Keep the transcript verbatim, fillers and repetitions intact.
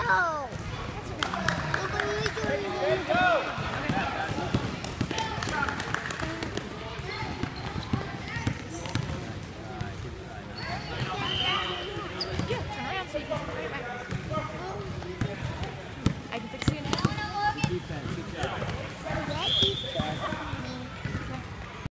go. Let's go. Yeah, turn around so you can